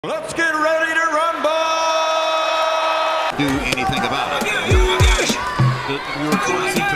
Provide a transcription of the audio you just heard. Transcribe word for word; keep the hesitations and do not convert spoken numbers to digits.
Let's get ready to rumble! Do anything about it. Oh my gosh! The, your